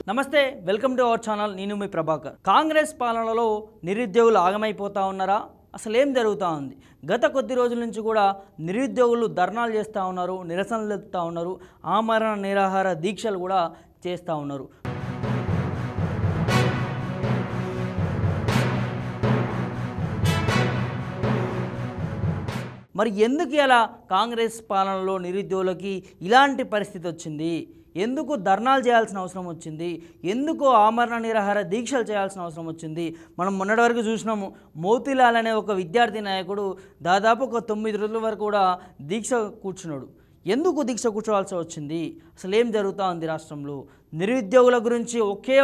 నమస్తే welcome to our channel నేను మీ ప్రభాకర్ కాంగ్రెస్ పాలనలో నిరుద్యోగులు ఆగమైపోతా ఉన్నారా అసలు ఏం జరుగుతా ఉంది గత కొద్ది రోజుల నుంచి కూడా నిరుద్యోగులు ధర్నాలు చేస్తూ ఉన్నారు నిరసనలు తెలుపుతూ ఉన్నారు ఆమరణ నిరాహార దీక్షలు కూడా చేస్తూ ఉన్నారు మరి ఎందుకు ఇలా కాంగ్రెస్ పాలనలో నిరుద్యోగులకి ఇలాంటి పరిస్థితి వచ్చింది ఎందుకు ధర్నాలు చేయాల్సిన అవసరం వచ్చింది ఎందుకు ఆమరణ నిరాహార దీక్షలు చేయాల్సిన అవసరం వచ్చింది మనం మొన్నటి వరకు చూసినాము మోతీలాల్ అనే ఒక విద్యార్థి నాయకుడు దాదాపు ఒక 9 రోజుల వరకు కూడా దీక్ష కూర్చున్నాడు ఎందుకు దీక్ష కూర్చోవాల్సి వచ్చింది అసలు ఏం జరుగుతూ ఉంది రాష్ట్రంలో నిరుద్యోగుల గురించి ఒకే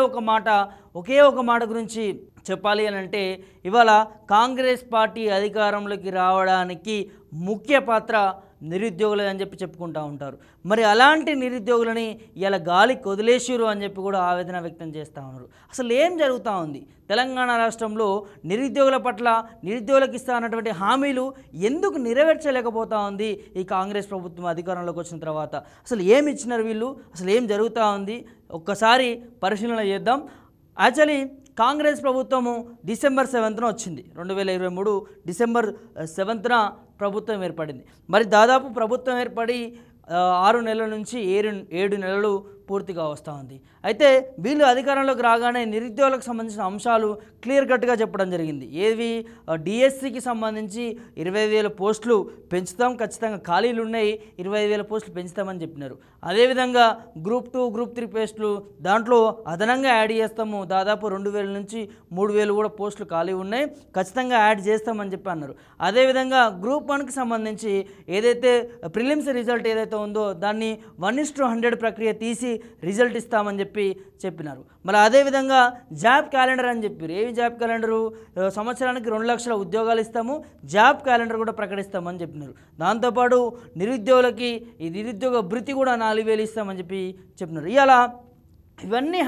ఒక మాట గురించి చెప్పాలి అని అంటే ఇవాళ కాంగ్రెస్ పార్టీ అధికారంలోకి రావడానికి ముఖ్య పాత్ర నిరుద్యోగులు అని చెప్పి చెప్పుకుంటూ ఉంటారు మరి అలాంటి నిరుద్యోగులని ఇలా గాలికి వదిలేసిరు అని చెప్పి కూడా ఆవేదన వ్యక్తం చేస్తూ ఉన్నారు అసలు ఏం జరుగుతూ ఉంది తెలంగాణ రాష్ట్రంలో నిరుద్యోగుల పట్ల నిరుద్యోగులకు ఇస్తా అన్నటువంటి హామీలు ఎందుకు నెరవేర్చలేకపోతా ఉంది ఈ కాంగ్రెస్ ప్రభుత్వం అధికారంలోకి వచ్చిన తర్వాత అసలు ఏమి ఇచ్చినారు వీళ్ళు అసలు ఏం జరుగుతూ ఉంది ఒక్కసారి పరిశీలన చేద్దాం యాక్చువల్లీ కాంగ్రెస్ ప్రభుత్వము డిసెంబర్ 7న వచ్చింది 2023 డిసెంబర్ 7న ప్రభుత్వం ఏర్పడింది మరి దాదాపు ప్రభుత్వం ఏర్పడి 6 నెలల నుంచి 7 నెలలు పూర్తిగా వస్తూ ఉంది అయితే వీళ్ళు అధికారంలోకి రాగానే నిరుద్యోగులకు సంబంధించిన అంశాలు క్లియర్ కట్గా చెప్పడం జరిగింది ఏవి డిఎస్సికి సంబంధించి 25,000 పోస్టులు పెంచుతాం ఖచ్చితంగా ఖాళీలు ఉన్నాయి 25,000 పోస్టులు పెంచుతామని చెప్పినారు అదేవిధంగా గ్రూప్ 2 గ్రూప్ 3 పోస్టులు దాంట్లో అదనంగా యాడ్ చేస్తాము దాదాపు 2,000 నుంచి 3,000 కూడా పోస్టులు ఖాళీ ఉన్నాయి ఖచ్చితంగా యాడ్ చేస్తామని చెప్పి అన్నారు అదేవిధంగా గ్రూప్ 1కి సంబంధించి ఏదైతే ప్రిలిమ్స్ రిజల్ట్ ఏదైతే ఉందో దాన్ని 1:100 ప్రక్రియ తీసి రిజల్ట్ ఇస్తామని చెప్పినారు మరి అదేవిధంగా జాబ్ క్యాలెండర్ అని చెప్పారు ఏవి జాబ్ క్యాలెండరు సంవత్సరానికి 2 లక్షల ఉద్యోగాలు ఇస్తాము జాబ్ క్యాలెండర్ కూడా ప్రకటిస్తామని చెప్పినారు దాంతోపాటు నిరుద్యోగులకి ఈ నిరుద్యోగ భృతి కూడా 4,000 ఇస్తామని చెప్పినారు ఇవన్నీ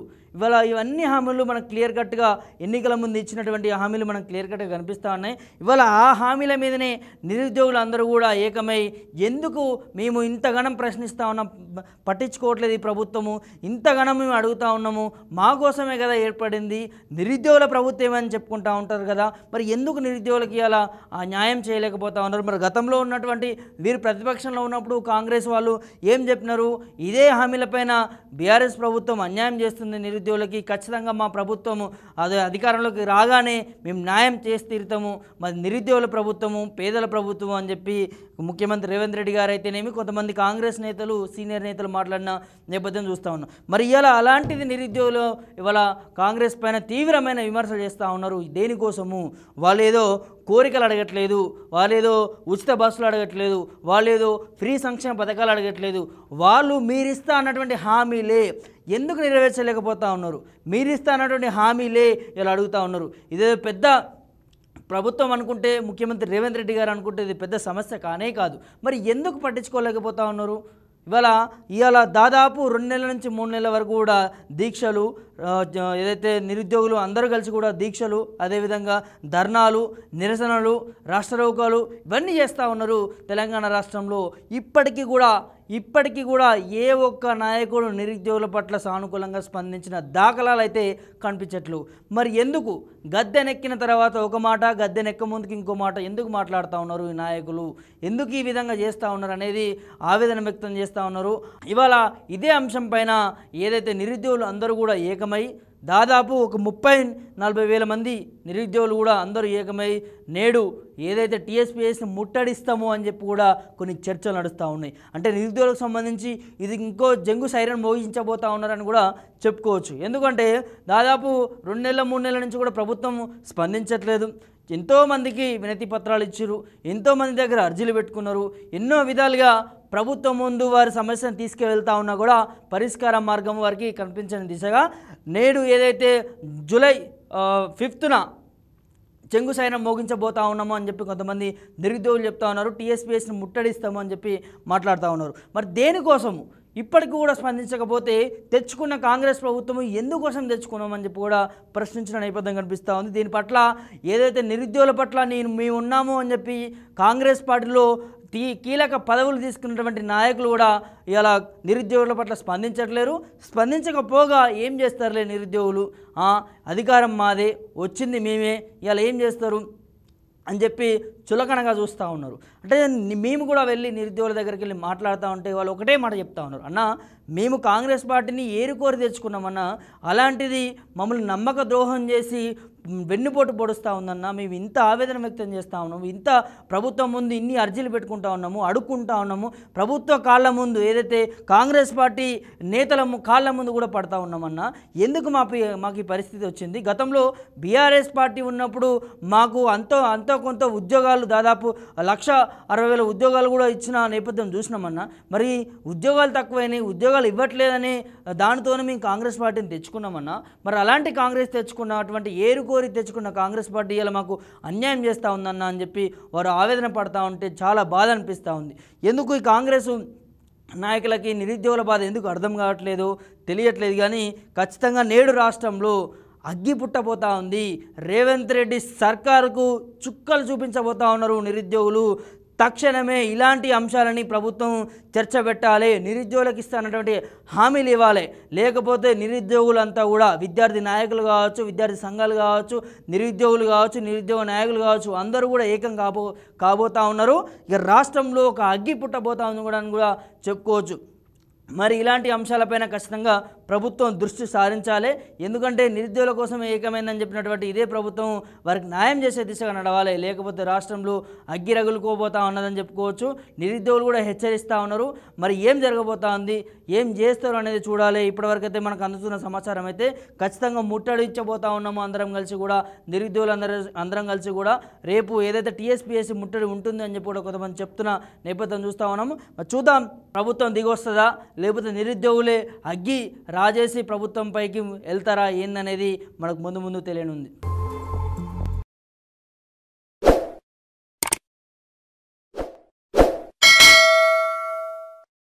హామీలు మనకు క్లియర్ కట్గా ఎన్నికల ముందు ఇచ్చినటువంటి హామీలు మనకు క్లియర్ కట్గా కనిపిస్తూ ఉన్నాయి ఇవాళ ఆ హామీల మీదనే నిరుద్యోగులు అందరూ కూడా ఏకమై ఎందుకు మేము ఇంతగానం ప్రశ్నిస్తూ ఉన్నాం పట్టించుకోవట్లేదు ఈ ప్రభుత్వము ఇంతగానం మేము అడుగుతూ ఉన్నాము మా కోసమే కదా ఏర్పడింది నిరుద్యోగుల ప్రభుత్వం అని చెప్పుకుంటూ ఉంటారు కదా మరి ఎందుకు నిరుద్యోగులకి అలా న్యాయం చేయలేకపోతా ఉన్నారు మరి గతంలో ఉన్నటువంటి వీరు ప్రతిపక్షంలో ఉన్నప్పుడు కాంగ్రెస్ వాళ్ళు ఏం చెప్పినారు ఇదే హామీలపైన బీఆర్ఎస్ ప్రభుత్వం అన్యాయం చేస్తుంది నిరుద్యోగులకి ఖచ్చితంగా మా ప్రభుత్వము అధికారంలోకి రాగానే మేము న్యాయం చేసి తీరుతాము మరి నిరుద్యోగుల ప్రభుత్వము పేదల ప్రభుత్వం అని చెప్పి ముఖ్యమంత్రి రేవంత్ రెడ్డి గారు అయితేనేమి కొంతమంది కాంగ్రెస్ నేతలు సీనియర్ నేతలు మాట్లాడిన నేపథ్యం చూస్తూ ఉన్నాం మరి ఇలా అలాంటిది నిరుద్యోగులు ఇవాళ కాంగ్రెస్ పైన తీవ్రమైన విమర్శలు చేస్తూ ఉన్నారు దేనికోసము వాళ్ళేదో కోరికలు అడగట్లేదు వాళ్ళేదో ఉచిత బస్సులు అడగట్లేదు వాళ్ళేదో ఫ్రీ సంక్షేమ పథకాలు అడగట్లేదు వాళ్ళు మీరిస్తా అన్నటువంటి హామీలే ఎందుకు నెరవేర్చలేకపోతా ఉన్నారు మీరిస్తా అన్నటువంటి హామీలే ఇలా అడుగుతూ ఉన్నారు ఇదే పెద్ద ప్రభుత్వం అనుకుంటే ముఖ్యమంత్రి రేవంత్ రెడ్డి గారు అనుకుంటే ఇది పెద్ద సమస్య కానే కాదు మరి ఎందుకు పట్టించుకోలేకపోతా ఉన్నారు ఇవాళ దాదాపు 2 నెలల నుంచి 3 నెలల వరకు కూడా దీక్షలు ఏదైతే నిరుద్యోగులు అందరూ కలిసి కూడా దీక్షలు అదేవిధంగా ధర్నాలు నిరసనలు రాష్ట్రరోకాలు ఇవన్నీ చేస్తూ ఉన్నారు తెలంగాణ రాష్ట్రంలో ఇప్పటికీ కూడా ఏ ఒక్క నాయకుడు నిరుద్యోగుల పట్ల సానుకూలంగా స్పందించిన దాఖలాలు అయితే కనిపించట్లేదు మరి ఎందుకు గద్దెనెక్కిన తర్వాత ఒక మాట గద్దెనెక్క ముందుకు ఇంకో మాట ఎందుకు మాట్లాడుతూ ఉన్నారు ఈ నాయకులు ఎందుకు ఈ విధంగా చేస్తూ ఉన్నారు అనేది ఆవేదన వ్యక్తం చేస్తూ ఉన్నారు ఇవాళ ఇదే అంశం పైన ఏదైతే నిరుద్యోగులు అందరూ కూడా ఏకమై దాదాపు ఒక 30-40 వేల మంది నిరుద్యోగులు కూడా అందరూ ఏకమై నేడు ఏదైతే టీఎస్పీఎస్ని ముట్టడిస్తామో అని చెప్పి కూడా కొన్ని చర్చలు నడుస్తూ ఉన్నాయి అంటే నిరుద్యోగులకు సంబంధించి ఇది ఇంకో జంగు సైరన్ మోగించబోతూ ఉన్నారని కూడా చెప్పుకోవచ్చు ఎందుకంటే దాదాపు 2 నెలల 3 నెలల నుంచి కూడా ప్రభుత్వం స్పందించట్లేదు ఎంతోమందికి వినతి పత్రాలు ఇచ్చారు ఎంతోమంది దగ్గర అర్జీలు పెట్టుకున్నారు ఎన్నో విధాలుగా ప్రభుత్వం ముందు వారి సమస్యను తీసుకువెళ్తా ఉన్నా కూడా పరిష్కార మార్గం వారికి కనిపించని దిశగా నేడు ఏదైతే జూలై 5న చెంగు సైనం మోగించబోతా ఉన్నాము అని చెప్పి కొంతమంది నిరుద్యోగులు చెప్తా ఉన్నారు టీఎస్పీఎస్ని ముట్టడిస్తాము అని చెప్పి మాట్లాడుతూ ఉన్నారు మరి దేనికోసము ఇప్పటికి కూడా స్పందించకపోతే తెచ్చుకున్న కాంగ్రెస్ ప్రభుత్వం ఎందుకోసం తెచ్చుకున్నామని చెప్పి కూడా ప్రశ్నించిన నేపథ్యం కనిపిస్తూ ఉంది. దీని పట్ల ఏదైతే నిరుద్యోగుల పట్ల మేము ఉన్నాము అని చెప్పి కాంగ్రెస్ పార్టీలో కీలక పదవులు తీసుకున్నటువంటి నాయకులు కూడా ఇలా నిరుద్యోగుల పట్ల స్పందించట్లేరు. స్పందించకపోగా ఏం చేస్తారులే నిరుద్యోగులు, అధికారం మాదే, వచ్చింది మేమే, ఇలా ఏం చేస్తారు అని చెప్పి చులకనగా చూస్తూ ఉన్నారు. అంటే మేము కూడా వెళ్ళి నిరుద్యోగుల దగ్గరికి వెళ్ళి మాట్లాడుతూ ఉంటే వాళ్ళు ఒకటే మాట చెప్తా ఉన్నారు, అన్న మేము కాంగ్రెస్ పార్టీని ఏరుకోరి తెచ్చుకున్నామన్నా, అలాంటిది మమ్మల్ని నమ్మక ద్రోహం చేసి వెన్నుపోటు పొడుస్తూ ఉందన్న, మేము ఇంత ఆవేదన వ్యక్తం చేస్తూ ఉన్నాము, ఇంత ప్రభుత్వం ముందు ఇన్ని అర్జీలు పెట్టుకుంటా ఉన్నాము, అడుక్కుంటా ఉన్నాము, ప్రభుత్వ కాళ్ళ ముందు ఏదైతే కాంగ్రెస్ పార్టీ నేతల కాళ్ళ ముందు కూడా పడతా ఉన్నామన్నా, ఎందుకు మాకు ఈ పరిస్థితి వచ్చింది? గతంలో బీఆర్ఎస్ పార్టీ ఉన్నప్పుడు మాకు అంతో కొంత ఉద్యోగాలు దాదాపు 1,60,000 ఉద్యోగాలు కూడా ఇచ్చిన నేపథ్యం చూసినామన్నా, మరి ఉద్యోగాలు తక్కువైనాయి, ఉద్యోగాలు ఇవ్వట్లేదని దానితోనే మేము కాంగ్రెస్ పార్టీని తెచ్చుకున్నామన్నా, మరి అలాంటి కాంగ్రెస్ తెచ్చుకున్నటువంటి ఏరుకోరి తెచ్చుకున్న కాంగ్రెస్ పార్టీ ఇలా మాకు అన్యాయం చేస్తూ ఉందన్న అని చెప్పి వారు ఆవేదన పడతా ఉంటే చాలా బాధ అనిపిస్తూ ఉంది. ఎందుకు ఈ కాంగ్రెస్ నాయకులకి నిరుద్యోగుల బాధ ఎందుకు అర్థం కావట్లేదు తెలియట్లేదు. కానీ ఖచ్చితంగా నేడు రాష్ట్రంలో అగ్గి పుట్టబోతా ఉంది. రేవంత్ రెడ్డి సర్కారుకు చుక్కలు చూపించబోతా ఉన్నారు నిరుద్యోగులు. తక్షణమే ఇలాంటి అంశాలని ప్రభుత్వం చర్చ పెట్టాలి, నిరుద్యోగులకు ఇస్తున్నటువంటి హామీలు ఇవ్వాలి. లేకపోతే నిరుద్యోగులంతా కూడా విద్యార్థి నాయకులు కావచ్చు, విద్యార్థి సంఘాలు కావచ్చు, నిరుద్యోగులు కావచ్చు, నిరుద్యోగ నాయకులు కావచ్చు, అందరూ కూడా ఏకం కాబోతా ఉన్నారు. ఇక రాష్ట్రంలో ఒక అగ్గి పుట్టబోతా ఉంది కూడా చెప్పుకోవచ్చు. మరి ఇలాంటి అంశాలపైన ఖచ్చితంగా ప్రభుత్వం దృష్టి సారించాలి. ఎందుకంటే నిరుద్యోగుల కోసం ఏకమైందని చెప్పినటువంటి ఇదే ప్రభుత్వం వారికి న్యాయం చేసే దిశగా నడవాలి. లేకపోతే రాష్ట్రంలో అగ్గి రగులుకోబోతా ఉన్నదని చెప్పుకోవచ్చు. నిరుద్యోగులు కూడా హెచ్చరిస్తూ ఉన్నారు. మరి ఏం జరగబోతా ఉంది, ఏం చేస్తారు అనేది చూడాలి. ఇప్పటివరకైతే మనకు అందుతున్న సమాచారం అయితే ఖచ్చితంగా ముట్టడించబోతా ఉన్నాము అందరం కలిసి కూడా, నిరుద్యోగులు అందరం కలిసి కూడా. రేపు ఏదైతే టీఎస్పీఎస్సీ ముట్టడి ఉంటుంది అని చెప్పి కూడా కొంతమంది చెప్తున్న నేపథ్యం చూస్తూ ఉన్నాము. చూద్దాం ప్రభుత్వం దిగొస్తుందా, లేకపోతే నిరుద్యోగులే అగ్గి రాజేసి ప్రభుత్వం పైకి వెళ్తారా ఏందనేది మనకు ముందు తెలియనుంది.